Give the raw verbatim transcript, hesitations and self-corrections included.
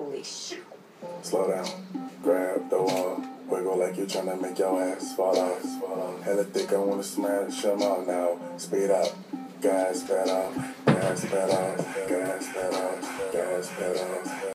Holy shit. Slow down, grab the wall, wiggle like you're trying to make your ass fall off. Hella thick, I wanna smash them out now. Speed up, gas pedal, gas pedal, gas pedal, gas pedal.